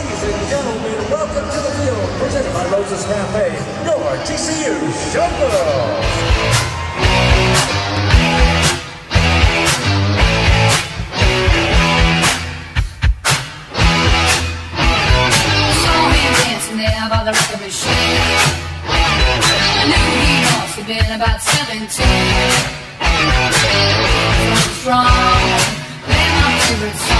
Ladies and gentlemen, welcome to the field, presented by Rose's Cafe, your TCU Showgirls. There by the record machine, I knew he must have been about 17. So strong, they're my favorite.